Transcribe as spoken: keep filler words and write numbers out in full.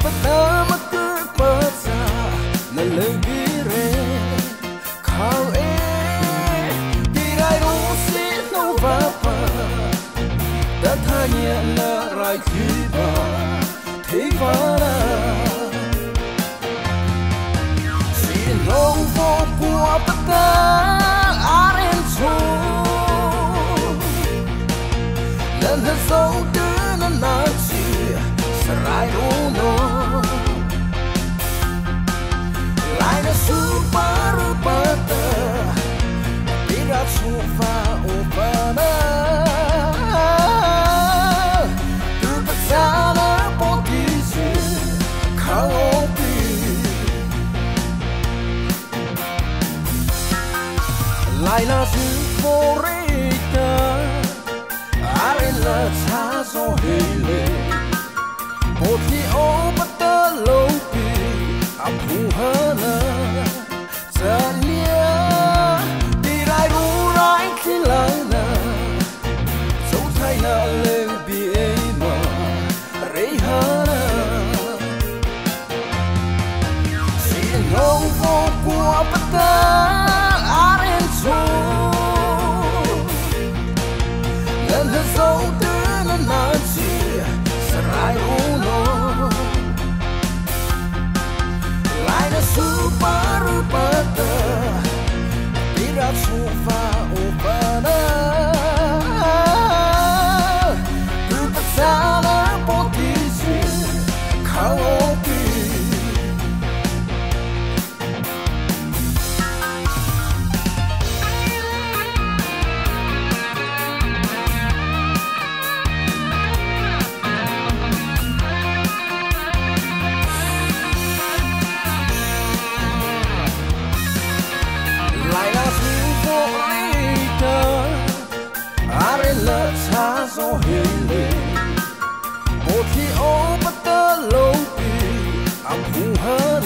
tơ mất cứ bớt ra là lời ghi rê khao ê thì rai rú xí nâu vã phà đã tha nhẹ là rai khi bà thế vã ra xí nâu vô của bất tơ á rên chô lần thật sâu đưa nó nà chi rai rú nô lại nó super butter tidak sufa upana tu bersama posisi kau lại là sự vô rita ai là xa số hele một khi ô bắt tơ lâu kỳ áp phù hana chân lia đi lại ru lại khi lại na dấu thay là lời bị mà rei hana xin hồng vô của bắt tơ aren chô lần lần dấu đưa nó nà chi sarai uno lại nó super butter tidak sufa upana tu bersama posisi kau là xa gió hele một khi ô bắt tơ lâu kỳ ám phù hơn